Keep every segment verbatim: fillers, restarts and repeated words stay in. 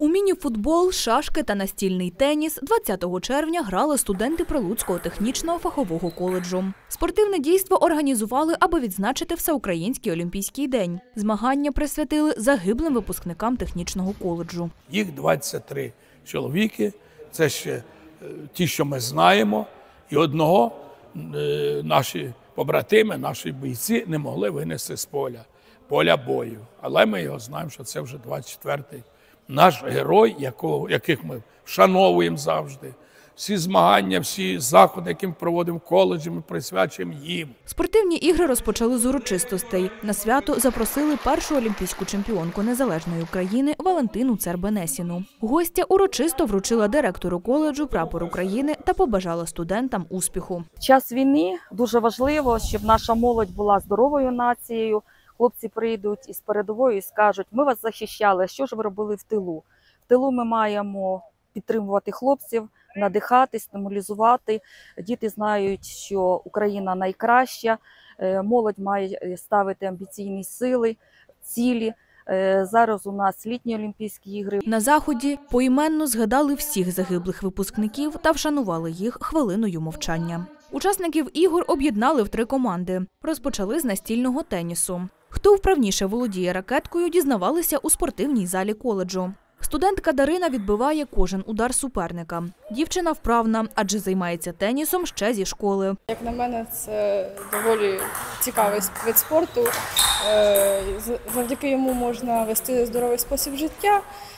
У міні-футбол, шашки та настільний теніс двадцятого червня грали студенти Прилуцького технічного фахового коледжу. Спортивне дійство організували, аби відзначити Всеукраїнський олімпійський день. Змагання присвятили загиблим випускникам технічного коледжу. Їх двадцять три чоловіки, це ще ті, що ми знаємо, і одного наші побратими, наші бійці не могли винести з поля, поля бою. Але ми його знаємо, що це вже двадцять четвертий наш герой, якого, яких ми вшановуємо завжди. Всі змагання, всі заходи, які ми проводимо в коледжі, ми присвячуємо їм. Спортивні ігри розпочали з урочистостей. На свято запросили першу олімпійську чемпіонку незалежної України Валентину Цербенесіну. Гостя урочисто вручила директору коледжу прапор України та побажала студентам успіху. В час війни дуже важливо, щоб наша молодь була здоровою нацією. Хлопці прийдуть із передової і скажуть: ми вас захищали, що ж ви робили в тилу? В тилу ми маємо підтримувати хлопців, надихати, стимулізувати. Діти знають, що Україна найкраща, молодь має ставити амбіційні сили, цілі. Зараз у нас літні Олімпійські ігри. На заході поіменно згадали всіх загиблих випускників та вшанували їх хвилиною мовчання. Учасників ігор об'єднали в три команди. Розпочали з настільного тенісу. Хто вправніше володіє ракеткою, дізнавалися у спортивній залі коледжу. Студентка Дарина відбиває кожен удар суперника. Дівчина вправна, адже займається тенісом ще зі школи. Як на мене, це доволі цікавий вид спорту. Завдяки йому можна вести здоровий спосіб життя.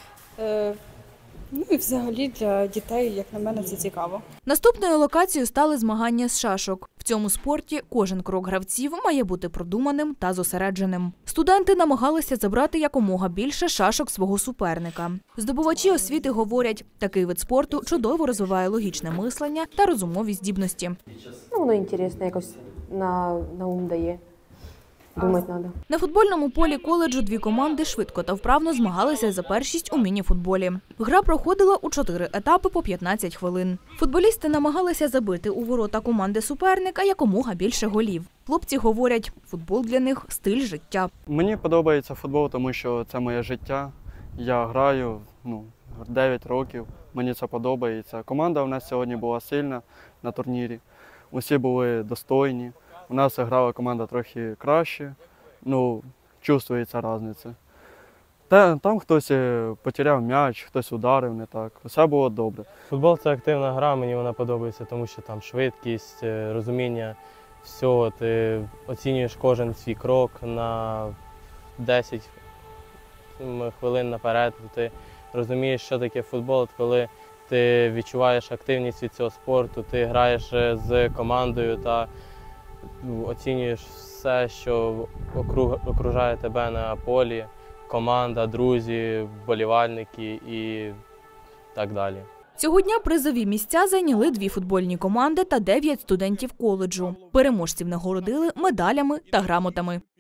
Ну і взагалі для дітей, як на мене, це цікаво. Наступною локацією стали змагання з шашок. В цьому спорті кожен крок гравців має бути продуманим та зосередженим. Студенти намагалися забрати якомога більше шашок свого суперника. Здобувачі освіти говорять, такий вид спорту чудово розвиває логічне мислення та розумові здібності. Ну, воно цікаво, якось на, на ум дає. Думати треба. На футбольному полі коледжу дві команди швидко та вправно змагалися за першість у міні-футболі. Гра проходила у чотири етапи по п'ятнадцять хвилин. Футболісти намагалися забити у ворота команди суперника якомога більше голів. Хлопці говорять, футбол для них – стиль життя. Мені подобається футбол, тому що це моє життя. Я граю ну, дев'ять років, мені це подобається. Команда у нас сьогодні була сильна на турнірі, усі були достойні. У нас грала команда трохи краще, ну, чувствується різниця. Та, там хтось потеряв м'яч, хтось ударив не так. Все було добре. Футбол – це активна гра, мені вона подобається, тому що там швидкість, розуміння всього. Ти оцінюєш кожен свій крок на десять хвилин наперед. Ти розумієш, що таке футбол, коли ти відчуваєш активність від цього спорту, ти граєш з командою та оцінюєш все, що окружає тебе на полі, команда, друзі, вболівальники і так далі. Цього дня призові місця зайняли дві футбольні команди та дев'ять студентів коледжу. Переможців нагородили медалями та грамотами.